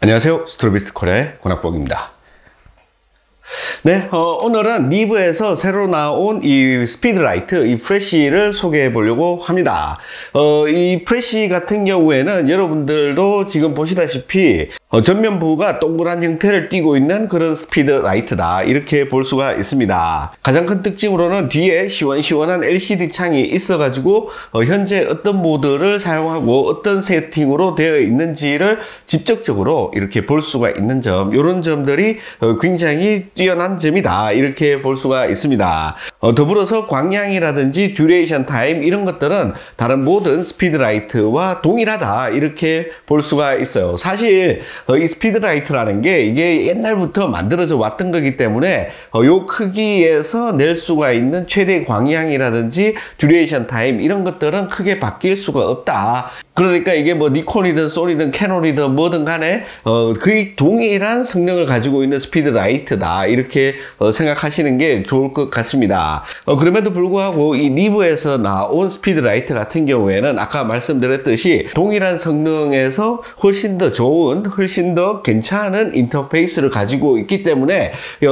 안녕하세요. 스트로비스트 코리아의 권학복입니다. 네, 오늘은 리브에서 새로 나온 이 스피드라이트, 이 프레쉬를 소개해 보려고 합니다. 이 프레쉬 같은 경우에는 여러분들도 지금 보시다시피 전면부가 동그란 형태를 띠고 있는 그런 스피드라이트다, 이렇게 볼 수가 있습니다. 가장 큰 특징으로는 뒤에 시원시원한 LCD 창이 있어 가지고 현재 어떤 모드를 사용하고 어떤 세팅으로 되어 있는지를 직접적으로 이렇게 볼 수가 있는 점, 이런 점들이 굉장히 뛰어난 점이다, 이렇게 볼 수가 있습니다. 더불어서 광량이라든지 듀레이션 타임, 이런 것들은 다른 모든 스피드라이트와 동일하다, 이렇게 볼 수가 있어요. 사실 이 스피드라이트라는 게 이게 옛날부터 만들어져 왔던 거기 때문에 요 크기에서 낼 수가 있는 최대 광량이라든지 듀레이션 타임, 이런 것들은 크게 바뀔 수가 없다. 그러니까 이게 뭐 니콘이든 소니든 캐논이든 뭐든 간에 거의 동일한 성능을 가지고 있는 스피드라이트다, 이렇게 생각하시는 게 좋을 것 같습니다. 그럼에도 불구하고 이 리브에서 나온 스피드라이트 같은 경우에는 아까 말씀드렸듯이 동일한 성능에서 훨씬 더 좋은, 훨씬 더 괜찮은 인터페이스를 가지고 있기 때문에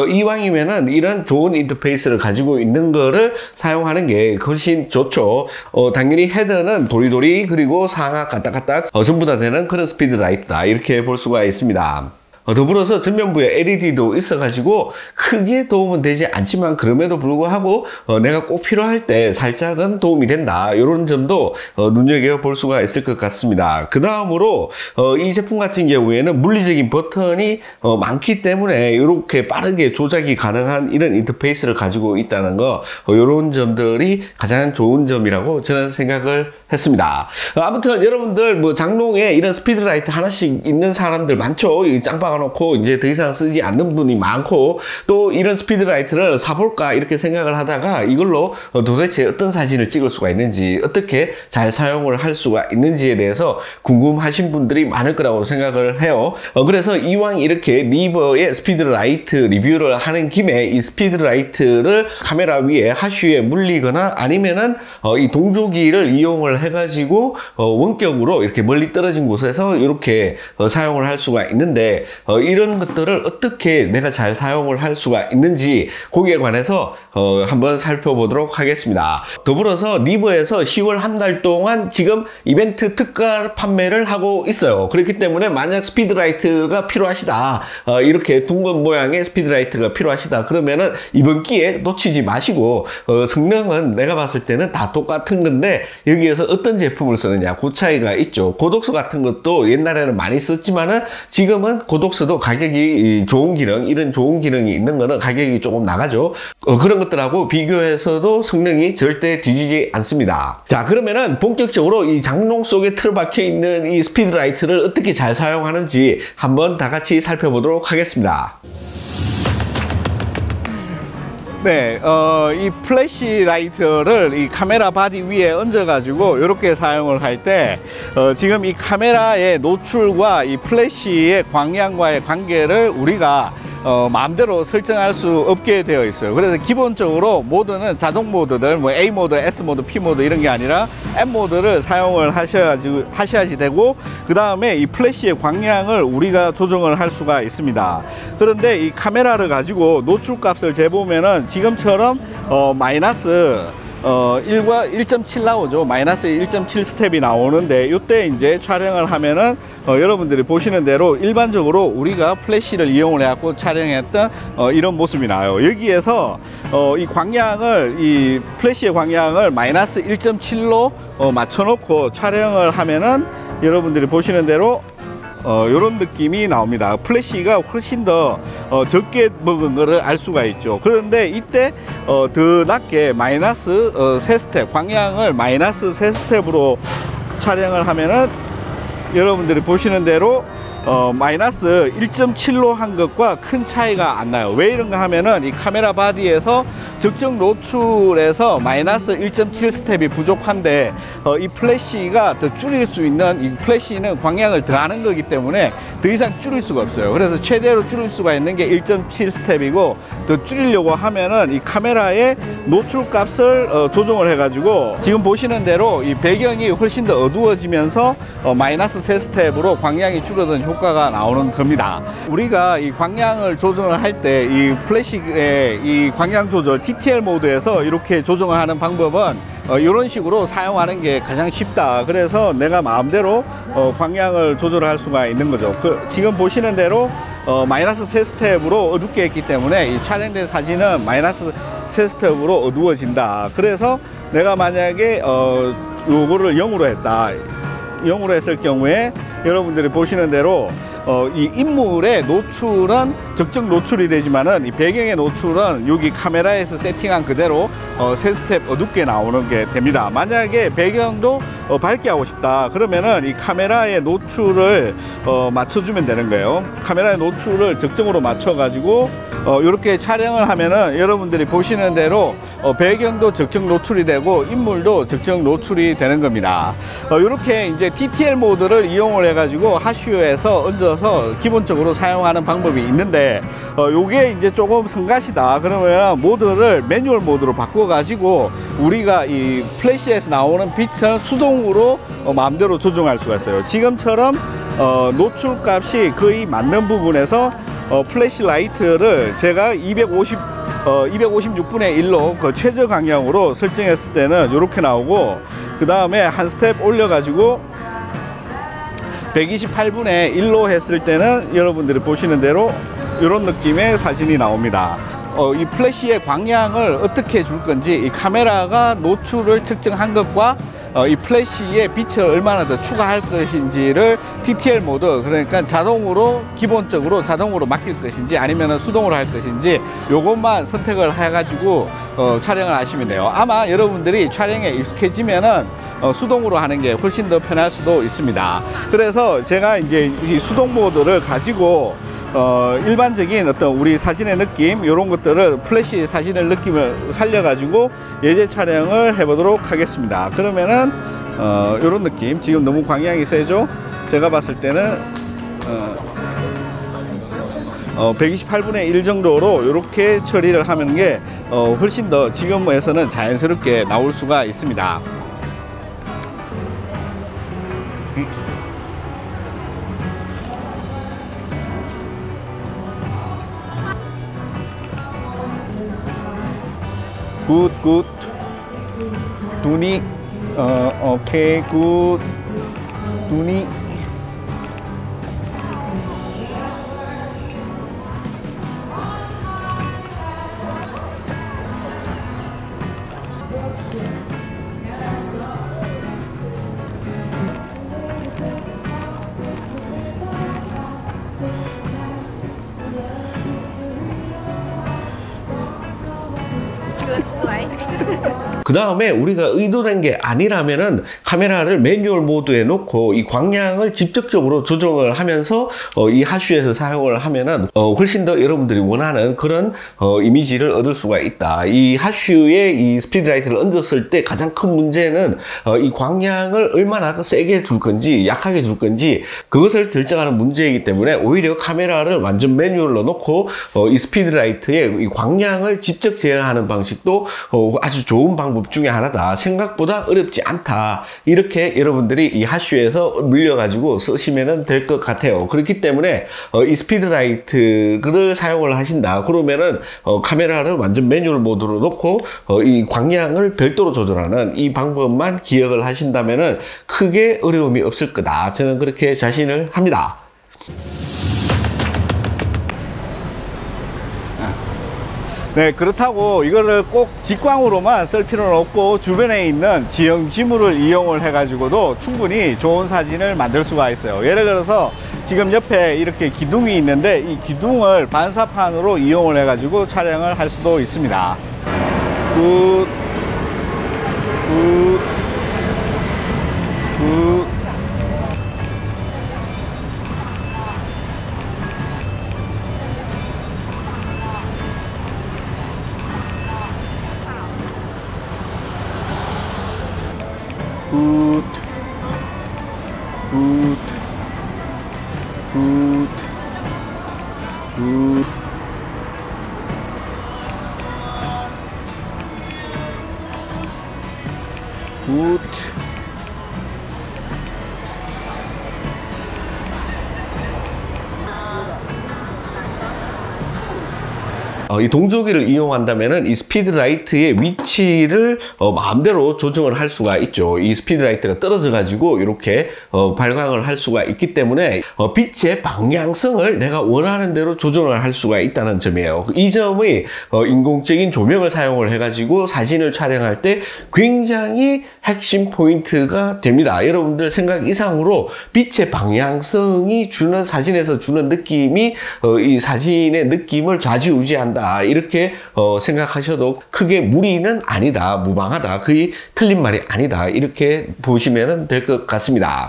이왕이면은 이런 좋은 인터페이스를 가지고 있는 거를 사용하는 게 훨씬 좋죠. 당연히 헤드는 도리도리, 그리고 상하 까딱까딱 전부 다 되는 그런 스피드라이트다, 이렇게 볼 수가 있습니다. 더불어서 전면부에 LED도 있어가지고 크게 도움은 되지 않지만 그럼에도 불구하고 내가 꼭 필요할 때 살짝은 도움이 된다, 이런 점도 눈여겨볼 수가 있을 것 같습니다. 그 다음으로 이 제품 같은 경우에는 물리적인 버튼이 많기 때문에 이렇게 빠르게 조작이 가능한 이런 인터페이스를 가지고 있다는 거, 이런 점들이 가장 좋은 점이라고 저는 생각을 했습니다. 아무튼 여러분들 뭐 장롱에 이런 스피드라이트 하나씩 있는 사람들 많죠. 짱박아 놓고 이제 더 이상 쓰지 않는 분이 많고, 또 이런 스피드라이트를 사볼까 이렇게 생각을 하다가 이걸로 도대체 어떤 사진을 찍을 수가 있는지, 어떻게 잘 사용을 할 수가 있는지에 대해서 궁금하신 분들이 많을 거라고 생각을 해요. 그래서 이왕 이렇게 리버의 스피드라이트 리뷰를 하는 김에 이 스피드라이트를 카메라 위에 하슈에 물리거나 아니면은 이 동조기를 이용을 해가지고 원격으로 이렇게 멀리 떨어진 곳에서 이렇게 사용을 할 수가 있는데, 이런 것들을 어떻게 내가 잘 사용을 할 수가 있는지 거기에 관해서 한번 살펴보도록 하겠습니다. 더불어서 리버에서 10월 한 달 동안 지금 이벤트 특가 판매를 하고 있어요. 그렇기 때문에 만약 스피드라이트가 필요하시다, 이렇게 둥근 모양의 스피드라이트가 필요하시다 그러면은 이번 기회에 놓치지 마시고, 성능은 내가 봤을 때는 다 똑같은 건데 여기에서 어떤 제품을 쓰느냐, 그 차이가 있죠. 고독서 같은 것도 옛날에는 많이 썼지만은 지금은 고독서도 가격이 좋은 기능, 이런 좋은 기능이 있는 거는 가격이 조금 나가죠. 그런 것들하고 비교해서도 성능이 절대 뒤지지 않습니다. 자, 그러면은 본격적으로 이 장롱 속에 틀어박혀 있는 이 스피드라이트를 어떻게 잘 사용하는지 한번 다 같이 살펴보도록 하겠습니다. 네, 이 플래시 라이트를 이 카메라 바디 위에 얹어가지고 이렇게 사용을 할 때, 지금 이 카메라의 노출과 이 플래시의 광량과의 관계를 우리가 마음대로 설정할 수 없게 되어 있어요. 그래서 기본적으로 모드는 자동 모드들, 뭐 A 모드, S 모드, P 모드 이런 게 아니라 M 모드를 사용을 하셔야지 되고, 그 다음에 이 플래시의 광량을 우리가 조정을 할 수가 있습니다. 그런데 이 카메라를 가지고 노출 값을 재보면은 지금처럼 마이너스 1.7 나오죠. 마이너스 1.7 스텝이 나오는데, 이때 이제 촬영을 하면은 여러분들이 보시는 대로 일반적으로 우리가 플래시를 이용을 해갖고 촬영했던 이런 모습이 나와요. 여기에서 이 광량을, 이 플래시의 광량을 마이너스 1.7로 맞춰놓고 촬영을 하면은 여러분들이 보시는 대로 이런 느낌이 나옵니다. 플래시가 훨씬 더 적게 먹은 거를 알 수가 있죠. 그런데 이때 더 낮게 마이너스 3스텝, 광량을 마이너스 3스텝으로 촬영을 하면은 여러분들이 보시는 대로 마이너스 1.7로 한 것과 큰 차이가 안 나요. 왜 이런가 하면은 이 카메라 바디에서 적정 노출에서 마이너스 1.7 스텝이 부족한데 이 플래시가 더 줄일 수 있는, 이 플래시는 광량을 더하는 거기 때문에 더 이상 줄일 수가 없어요. 그래서 최대로 줄일 수가 있는 게 1.7 스텝이고, 더 줄이려고 하면은 이 카메라의 노출 값을 조정을 해 가지고 지금 보시는 대로 이 배경이 훨씬 더 어두워지면서 마이너스 3스텝으로 광량이 줄어든 효과가 나오는 겁니다. 우리가 이 광량을 조정을 할 때 이 플래시의 이 광량 조절 TTL 모드에서 이렇게 조정을 하는 방법은 이런 식으로 사용하는 게 가장 쉽다. 그래서 내가 마음대로 광량을 조절할 수가 있는 거죠. 지금 보시는 대로 마이너스 3스텝으로 어둡게 했기 때문에 이 촬영된 사진은 마이너스 3스텝으로 어두워진다. 그래서 내가 만약에 요거를 0으로 했다. 0으로 했을 경우에 여러분들이 보시는 대로 이 인물의 노출은 적정 노출이 되지만은 이 배경의 노출은 여기 카메라에서 세팅한 그대로 3스텝 어둡게 나오는 게 됩니다. 만약에 배경도 밝게 하고 싶다 그러면은 이 카메라의 노출을 맞춰주면 되는 거예요. 카메라의 노출을 적정으로 맞춰 가지고 이렇게 촬영을 하면은 여러분들이 보시는 대로 배경도 적정 노출이 되고 인물도 적정 노출이 되는 겁니다. 이렇게 이제 TTL 모드를 이용을 해 가지고 하슈에서 얹어서 기본적으로 사용하는 방법이 있는데 요게 이제 조금 성가시다 그러면 모드를 매뉴얼 모드로 바꿔 가지고 우리가 이 플래시에서 나오는 빛을 수동으로 마음대로 조정할 수가 있어요. 지금처럼 노출 값이 거의 맞는 부분에서 플래시 라이트를 제가 256분의 1로 그 최저 광량으로 설정했을 때는 이렇게 나오고, 그 다음에 한 스텝 올려 가지고 128분의 1로 했을 때는 여러분들이 보시는 대로 이런 느낌의 사진이 나옵니다. 이 플래시의 광량을 어떻게 줄 건지, 이 카메라가 노출을 측정한 것과 이 플래시의 빛을 얼마나 더 추가할 것인지를 TTL 모드, 그러니까 자동으로 기본적으로 자동으로 맡길 것인지 아니면 수동으로 할 것인지 요것만 선택을 해가지고 촬영을 하시면 돼요. 아마 여러분들이 촬영에 익숙해지면은 수동으로 하는 게 훨씬 더 편할 수도 있습니다. 그래서 제가 이제 이 수동 모드를 가지고 일반적인 어떤 우리 사진의 느낌 이런 것들을 플래시 사진의 느낌을 살려 가지고 예제 촬영을 해 보도록 하겠습니다. 그러면은 이런 느낌, 지금 너무 광량이 세죠? 제가 봤을 때는 128분의 1 정도로 이렇게 처리를 하는 게 훨씬 더 지금에서는 자연스럽게 나올 수가 있습니다. 굿 눈이 오케이 굿 눈이 그 다음에 우리가 의도된 게 아니라면은 카메라를 매뉴얼 모드에 놓고 이 광량을 직접적으로 조정을 하면서 이 하슈에서 사용을 하면은 훨씬 더 여러분들이 원하는 그런 이미지를 얻을 수가 있다. 이 하슈에 이 스피드라이트를 얹었을 때 가장 큰 문제는 이 광량을 얼마나 세게 줄 건지 약하게 줄 건지 그것을 결정하는 문제이기 때문에 오히려 카메라를 완전 매뉴얼로 놓고 이 스피드라이트의 이 광량을 직접 제어하는 방식도 아주 좋은 방법 중에 하나다. 생각보다 어렵지 않다. 이렇게 여러분들이 이 하슈에서 물려가지고 쓰시면 될 것 같아요. 그렇기 때문에 이 스피드라이트를 사용을 하신다. 그러면은 카메라를 완전 매뉴얼 모드로 놓고 이 광량을 별도로 조절하는 이 방법만 기억을 하신다면은 크게 어려움이 없을 거다. 저는 그렇게 자신을 합니다. 네, 그렇다고 이거를 꼭 직광으로만 쓸 필요는 없고 주변에 있는 지형 지물을 이용을 해 가지고도 충분히 좋은 사진을 만들 수가 있어요. 예를 들어서 지금 옆에 이렇게 기둥이 있는데 이 기둥을 반사판으로 이용을 해 가지고 촬영을 할 수도 있습니다. 굿. 굿. 이 동조기를 이용한다면은 이 스피드라이트의 위치를 마음대로 조정을 할 수가 있죠. 이 스피드라이트가 떨어져 가지고 이렇게 발광을 할 수가 있기 때문에 빛의 방향성을 내가 원하는 대로 조정을 할 수가 있다는 점이에요. 이 점이 인공적인 조명을 사용을 해 가지고 사진을 촬영할 때 굉장히 핵심 포인트가 됩니다. 여러분들 생각 이상으로 빛의 방향성이 주는, 사진에서 주는 느낌이 이 사진의 느낌을 좌지우지한다, 이렇게 생각하셔도 크게 무리는 아니다, 무방하다, 거의 틀린 말이 아니다, 이렇게 보시면 될 것 같습니다.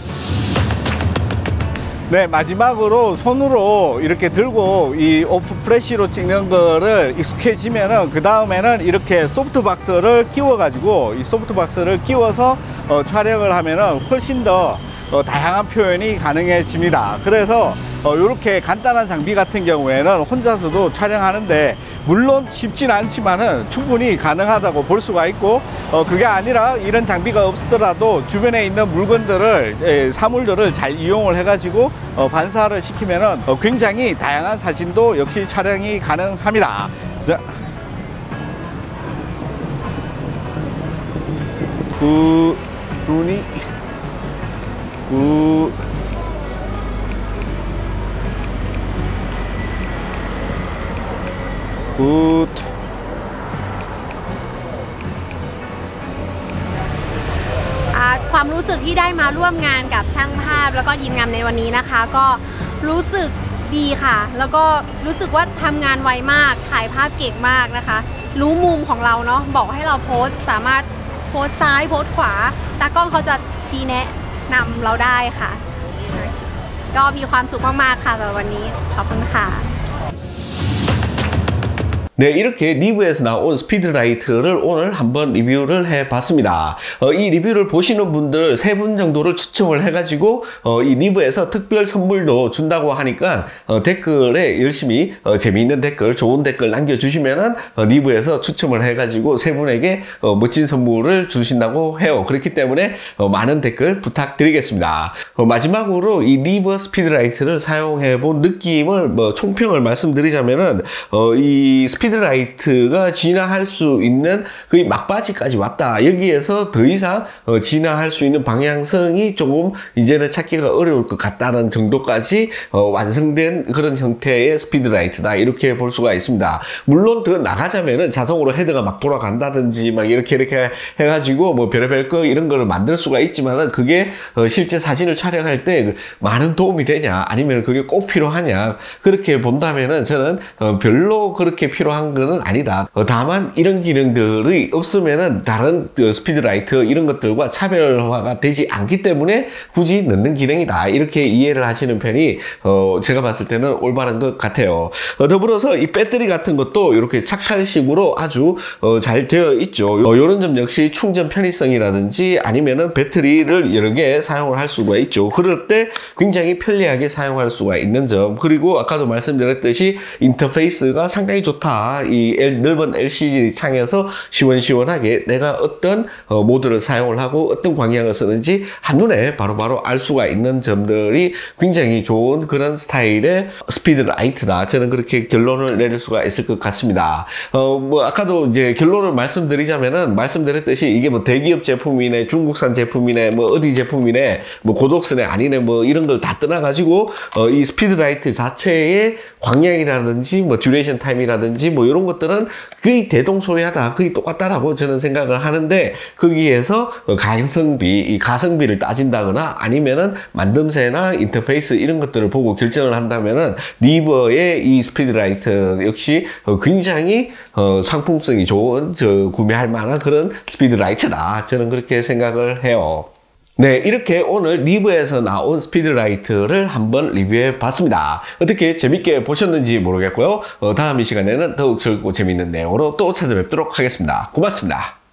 네, 마지막으로 손으로 이렇게 들고 이 오프 플래시로 찍는 거를 익숙해지면은 그 다음에는 이렇게 소프트박스를 끼워 가지고 이 소프트박스를 끼워서 촬영을 하면은 훨씬 더 다양한 표현이 가능해집니다. 그래서 이렇게 간단한 장비 같은 경우에는 혼자서도 촬영하는데 물론 쉽진 않지만은 충분히 가능하다고 볼 수가 있고, 그게 아니라 이런 장비가 없더라도 주변에 있는 물건들을, 사물들을 잘 이용을 해 가지고 반사를 시키면은 굉장히 다양한 사진도 역시 촬영이 가능합니다. 자, 눈이 ความรู้สึกที่ได้มาร่วมงานกับช่างภาพแล้วก็ทีมงานในวันนี้นะคะก็รู้สึกดีค่ะแล้วก็รู้สึกว่าทำงานไวมากถ่ายภาพเก่งมากนะคะรู้มุมของเราเนาะบอกให้เราโพสสามารถโพสซ้ายโพสขวาตากล้องเขาจะชี้แนะนำเราได้ค่ะก็มีความสุขมากๆค่ะสำหรับวันนี้ขอบคุณค่ะ 네, 이렇게 리브에서 나온 스피드라이트를 오늘 한번 리뷰를 해봤습니다. 이 리뷰를 보시는 분들 3분 정도를 추첨을 해가지고 이 리브에서 특별 선물도 준다고 하니까 댓글에 열심히 재미있는 댓글, 좋은 댓글 남겨주시면은 리브에서 추첨을 해가지고 3분에게 멋진 선물을 주신다고 해요. 그렇기 때문에 많은 댓글 부탁드리겠습니다. 마지막으로 이 리브 스피드라이트를 사용해본 느낌을 총평을 말씀드리자면은 이 스피드라이트가 진화할 수 있는 거의 막바지까지 왔다. 여기에서 더 이상 진화할 수 있는 방향성이 조금 이제는 찾기가 어려울 것 같다는 정도까지 완성된 그런 형태의 스피드라이트다, 이렇게 볼 수가 있습니다. 물론 더 나가자면은 자동으로 헤드가 막 돌아간다든지 막 이렇게 해가지고 뭐 별의별 거 이런 거를 만들 수가 있지만은 그게 실제 사진을 촬영할 때 많은 도움이 되냐, 아니면 그게 꼭 필요하냐, 그렇게 본다면은 저는 별로 그렇게 필요한 거는 아니다. 다만 이런 기능들이 없으면은 다른 스피드라이트 이런 것들과 차별화가 되지 않기 때문에 굳이 넣는 기능이다, 이렇게 이해를 하시는 편이 제가 봤을 때는 올바른 것 같아요. 더불어서 이 배터리 같은 것도 이렇게 착할식으로 아주 잘 되어 있죠. 이런 점 역시 충전 편의성이라든지 아니면은 배터리를 여러 개 사용을 할 수가 있죠. 그럴 때 굉장히 편리하게 사용할 수가 있는 점, 그리고 아까도 말씀드렸듯이 인터페이스가 상당히 좋다. 이 넓은 LCD 창에서 시원시원하게 내가 어떤 모드를 사용을 하고 어떤 광량을 쓰는지 한눈에 바로바로 알 수가 있는 점들이 굉장히 좋은 그런 스타일의 스피드라이트다, 저는 그렇게 결론을 내릴 수가 있을 것 같습니다. 아까도 이제 결론을 말씀드리자면은, 말씀드렸듯이 이게 뭐 대기업 제품이네, 중국산 제품이네, 뭐 어디 제품이네, 뭐 고독스네 아니네, 뭐 이런 걸 다 떠나가지고 이 스피드라이트 자체의 광량이라든지 뭐 듀레이션 타임이라든지 뭐 이런 것들은 거의 대동소이하다, 거의 똑같다라고 저는 생각을 하는데, 거기에서 가성비, 이 가성비를 따진다거나 아니면은 만듦새나 인터페이스 이런 것들을 보고 결정을 한다면은 리버의 이 스피드라이트 역시 굉장히 상품성이 좋은, 구매할 만한 그런 스피드라이트다, 저는 그렇게 생각을 해요. 네, 이렇게 오늘 리브에서 나온 스피드라이트를 한번 리뷰해 봤습니다. 어떻게 재밌게 보셨는지 모르겠고요. 다음 이 시간에는 더욱 즐겁고 재밌는 내용으로 또 찾아뵙도록 하겠습니다. 고맙습니다.